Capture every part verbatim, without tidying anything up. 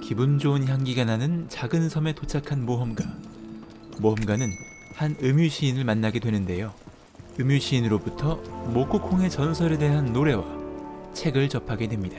기분 좋은 향기가 나는 작은 섬에 도착한 모험가. 모험가는 한 음유 시인을 만나게 되는데요. 음유 시인으로부터 모코콩의 전설에 대한 노래와 책을 접하게 됩니다.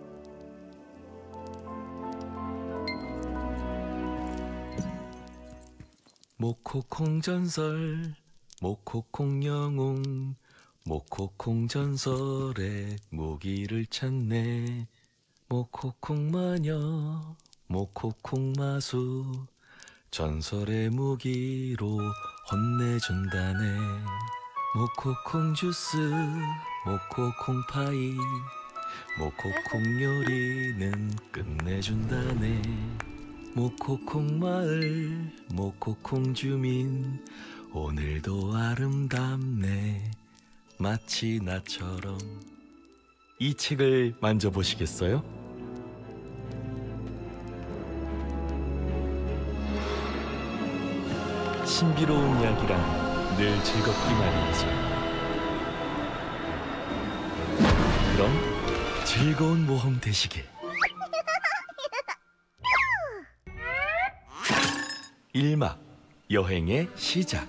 모코콩 전설, 모코콩 영웅, 모코콩 전설의 무기를 찾네. 모코콩 마녀, 모코콩 마수, 전설의 무기로 혼내준다네. 모코콩 주스, 모코콩 파이, 모코콩 요리는 끝내준다네. 모코콩 마을, 모코콩 주민, 오늘도 아름답네. 마치 나처럼. 이 책을 만져보시겠어요? 신비로운 이야기란 늘 즐겁기 마련이죠. 그럼 즐거운 모험 되시길. 일 막 여행의 시작.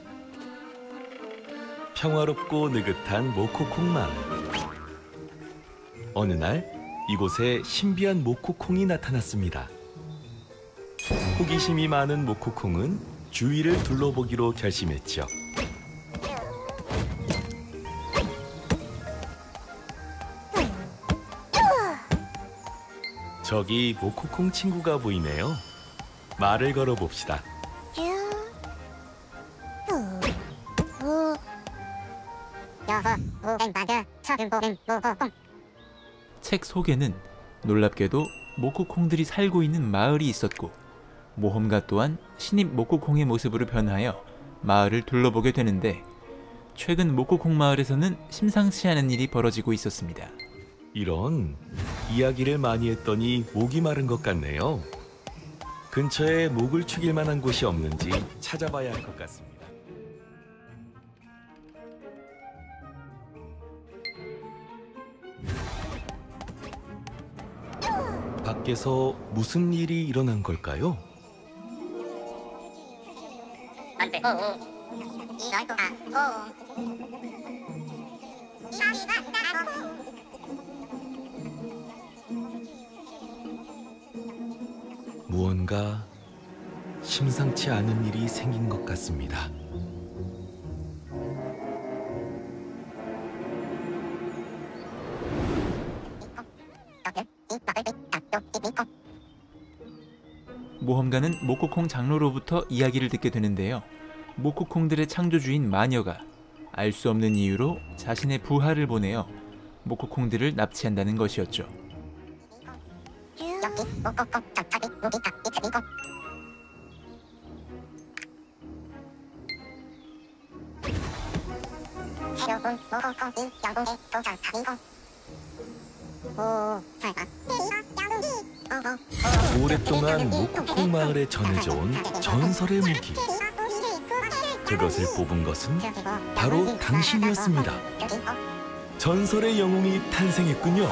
평화롭고 느긋한 모코콩 마을. 어느 날 이곳에 신비한 모코콩이 나타났습니다. 호기심이 많은 모코콩은 주위를 둘러보기로 결심했죠. 저기 모코콩 친구가 보이네요. 말을 걸어봅시다. 책 속에는 놀랍게도 모코콩들이 살고 있는 마을이 있었고, 모험가 또한 신입 모코콩의 모습으로 변하여 마을을 둘러보게 되는데, 최근 모코콩 마을에서는 심상치 않은 일이 벌어지고 있었습니다. 이런, 이야기를 많이 했더니 목이 마른 것 같네요. 근처에 목을 축일 만한 곳이 없는지 찾아봐야 할 것 같습니다. 밖에서 무슨 일이 일어난 걸까요? 무언가 심상치 않은 일이 생긴 것 같습니다. 모험가는 모코콩 장로로부터 이야기를 듣게 되는데요. 모코콩들의 창조주인 마녀가 알 수 없는 이유로 자신의 부하를 보내어 모코콩들을 납치한다는 것이었죠. 오랫동안 모코콩 마을에 전해져 온 전설의 무기. 그것을 뽑은 것은 바로 당신이었습니다. 전설의 영웅이 탄생했군요.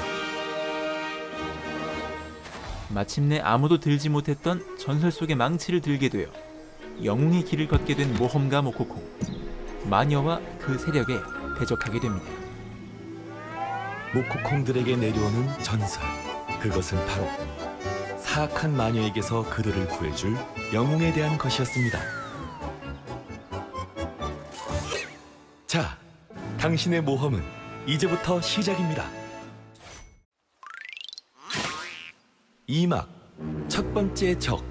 마침내 아무도 들지 못했던 전설 속의 망치를 들게 되어 영웅의 길을 걷게 된 모험가 모코콩. 마녀와 그 세력에 대적하게 됩니다. 모코콩들에게 내려오는 전설. 그것은 바로 사악한 마녀에게서 그들을 구해줄 영웅에 대한 것이었습니다. 자, 당신의 모험은 이제부터 시작입니다. 이 막, 첫 번째 적.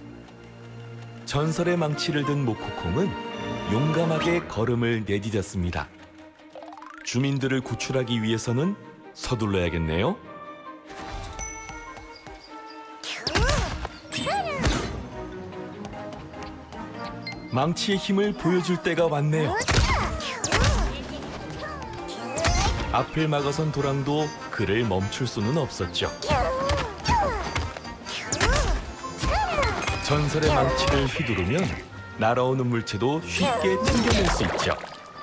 전설의 망치를 든 모코콩은 용감하게 걸음을 내디뎠습니다. 주민들을 구출하기 위해서는 서둘러야겠네요. 망치의 힘을 보여줄 때가 왔네요. 앞을 막아선 도랑도 그를 멈출 수는 없었죠. 전설의 망치를 휘두르면 날아오는 물체도 쉽게 튕겨낼 수 있죠.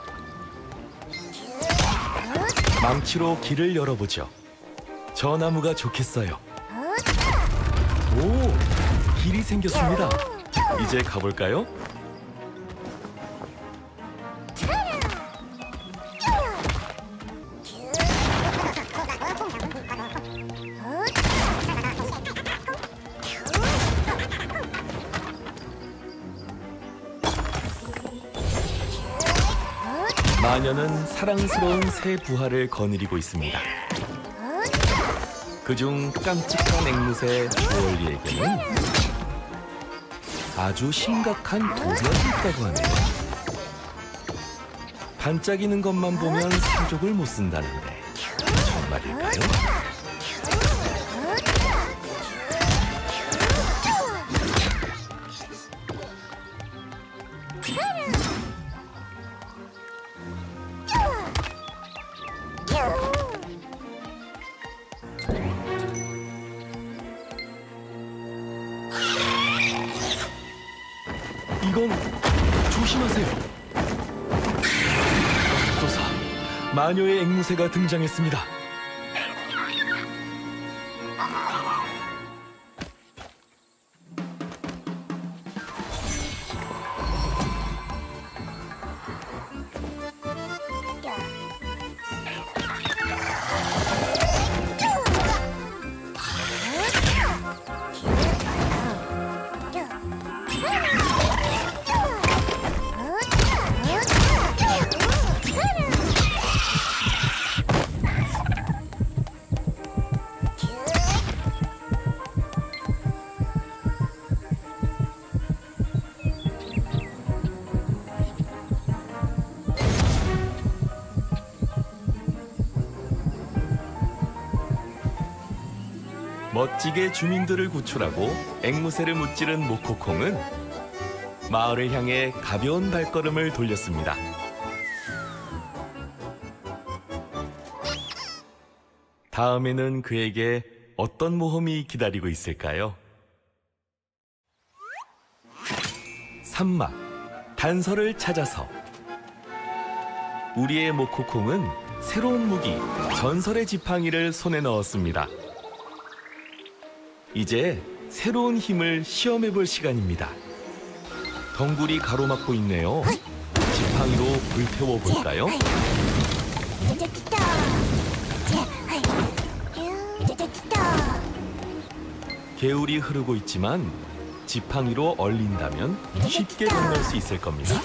망치로 길을 열어보죠. 저 나무가 좋겠어요. 오! 길이 생겼습니다. 이제 가볼까요? 마녀는 사랑스러운 새 부하를 거느리고 있습니다. 그중 깜찍한 앵무새 주얼리에게는 아주 심각한 독약이 있다고 하네요. 반짝이는 것만 보면 사족을 못 쓴다는데 정말일까요? 이건 조심하세요. 맙소사, 마녀의 앵무새가 등장했습니다. 멋지게 주민들을 구출하고 앵무새를 무찌른 모코콩은 마을을 향해 가벼운 발걸음을 돌렸습니다. 다음에는 그에게 어떤 모험이 기다리고 있을까요? 삼막, 단서를 찾아서. 우리의 모코콩은 새로운 무기, 전설의 지팡이를 손에 넣었습니다. 이제 새로운 힘을 시험해볼 시간입니다. 덩굴이 가로막고 있네요. 지팡이로 불태워볼까요? 개울이 흐르고 있지만 지팡이로 얼린다면 쉽게 건널 수 있을 겁니다.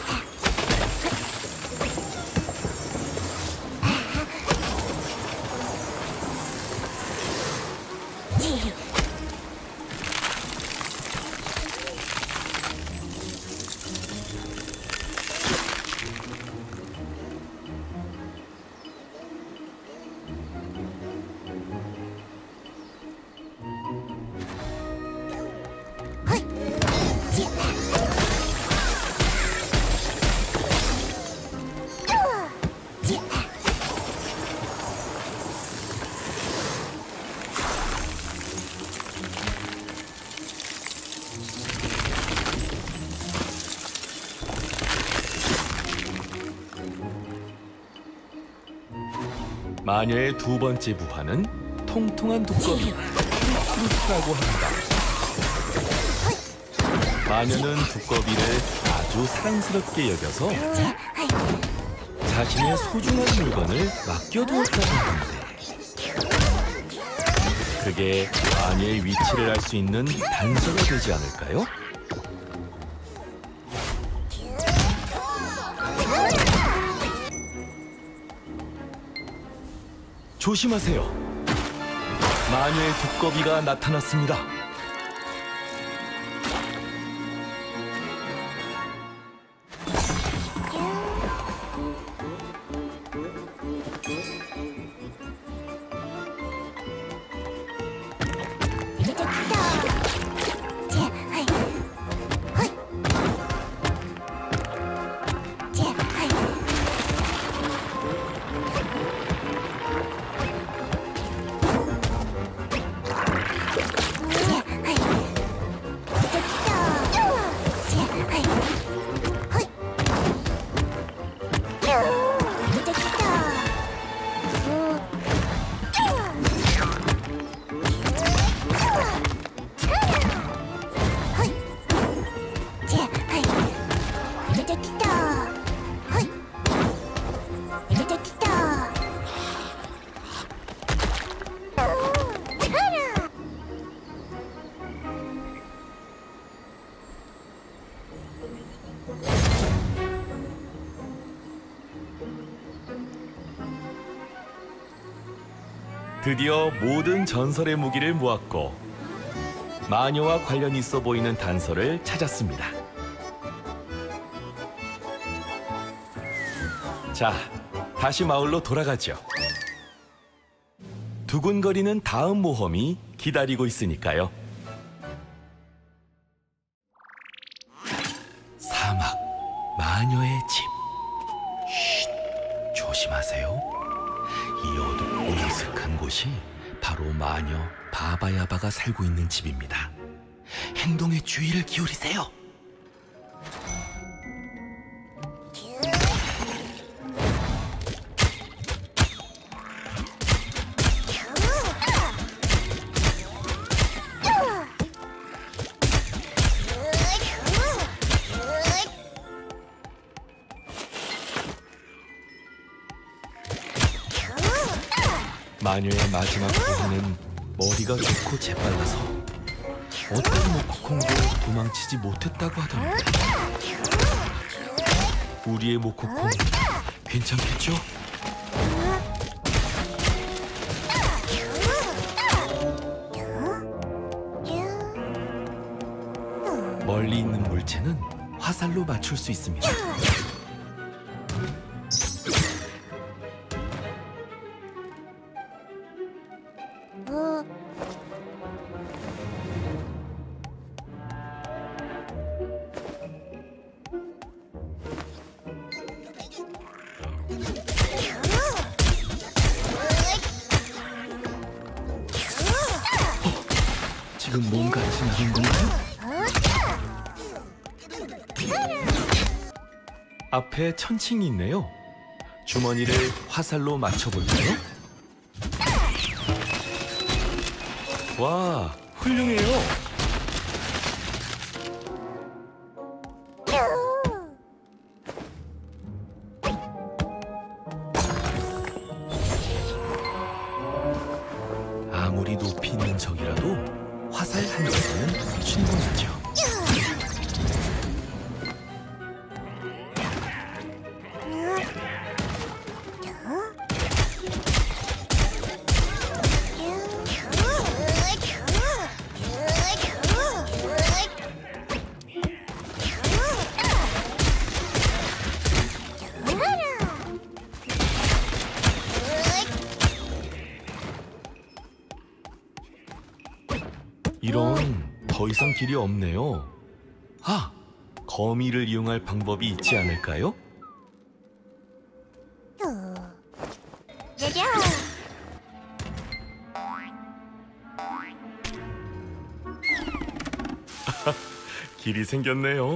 마녀의 두 번째 부하는 통통한 두꺼비 프루트라고 합니다. 마녀는 두꺼비를 아주 사랑스럽게 여겨서 자신의 소중한 물건을 맡겨두었다고 하는데, 그게 마녀의 위치를 알 수 있는 단서가 되지 않을까요? 조심하세요. 마녀의 두꺼비가 나타났습니다. 드디어 모든 전설의 무기를 모았고 마녀와 관련 있어 보이는 단서를 찾았습니다. 자, 다시 마을로 돌아가죠. 두근거리는 다음 모험이 기다리고 있으니까요. 사막, 마녀의 집. 쉿, 조심하세요. 이 어둡고 으슥한 곳이 바로 마녀 바바야바가 살고 있는 집입니다. 행동에 주의를 기울이세요. 마녀의 마지막 고문은 머리가 좋고 재빨라서 어떤 모코콩도 도망치지 못했다고 하던데. 우리의 모코콩 괜찮겠죠? 멀리 있는 물체는 화살로 맞출 수 있습니다. 지금 뭔가 지나간 건가요? 앞에 천칭이 있네요. 주머니를 화살로 맞춰볼까요? 와, 훌륭해요. 아무리 높이 있는 적이라도 화살 한 개는 충분하죠. 이런, 더 이상 길이 없네요. 아, 거미를 이용할 방법이 있지 않을까요? 길이 생겼네요.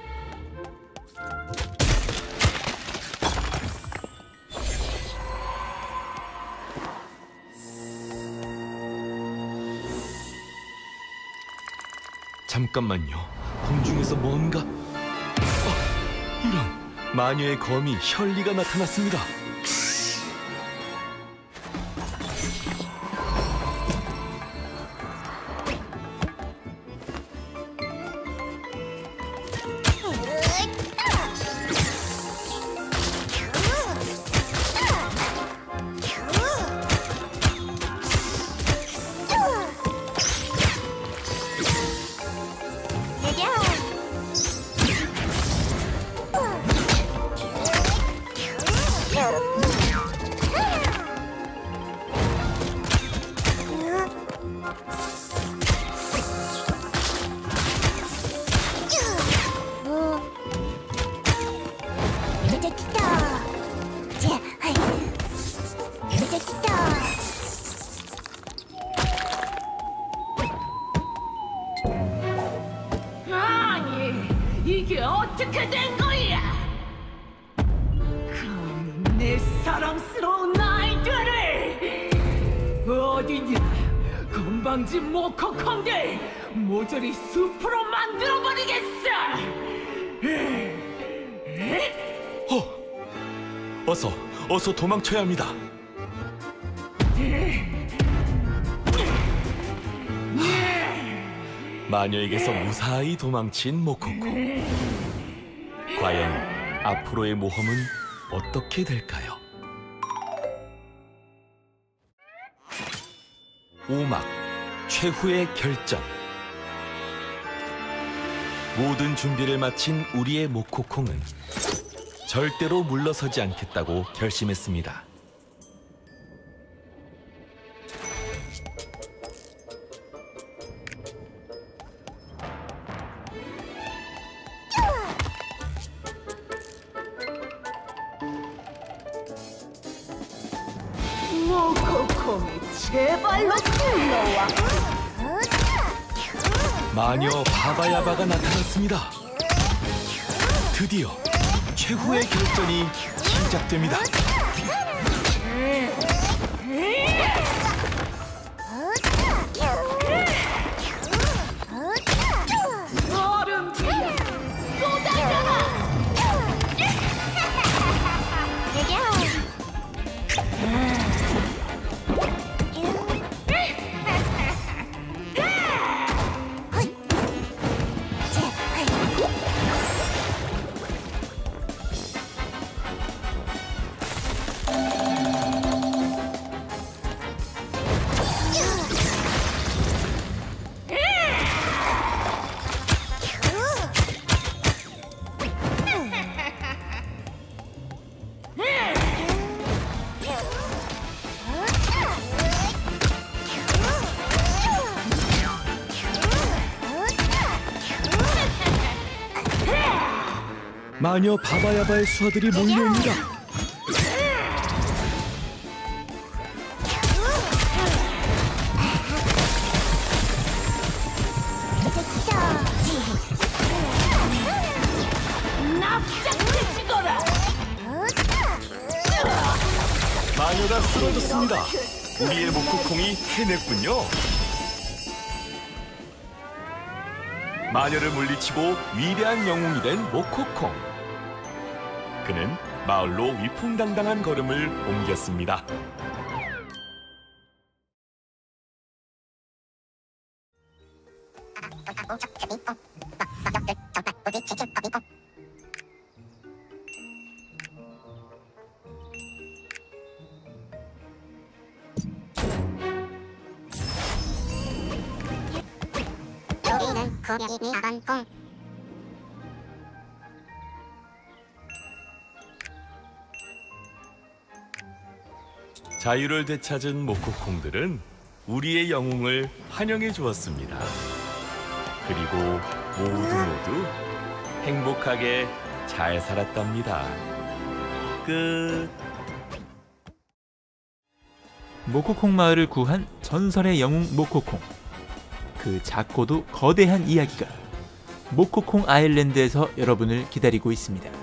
잠깐만요. 공중에서 뭔가... 어, 이런, 마녀의 거미 셜리가 나타났습니다. 이게 어떻게 된 거야? 감히 내 사랑스러운 아이들을 어디냐? 건방진 모코콩들 모조리 숲으로 만들어버리겠어! 어, 어서, 어서 도망쳐야 합니다. 마녀에게서 무사히 도망친 모코콩. 과연 앞으로의 모험은 어떻게 될까요? 오막 최후의 결전. 모든 준비를 마친 우리의 모코콩은 절대로 물러서지 않겠다고 결심했습니다. 모코콩이 제발로 불러와. 마녀 바바야바가 나타났습니다. 드디어 최후의 결전이 시작됩니다. 얼음이야, 쏟아져라. 마녀 바바야바의 수하들이 몰려옵니다. 납작해지거라. 마녀가 쓰러졌습니다. 우리의 모코콩이 해냈군요. 마녀를 물리치고 위대한 영웅이 된 모코콩. 그는 마을로 위풍당당한 걸음을 옮겼습니다. 여기는 구경이 나간 공. 자유를 되찾은 모코콩들은 우리의 영웅을 환영해 주었습니다. 그리고 모두 모두 행복하게 잘 살았답니다. 끝. 모코콩 마을을 구한 전설의 영웅 모코콩. 그 작고도 거대한 이야기가 모코콩 아일랜드에서 여러분을 기다리고 있습니다.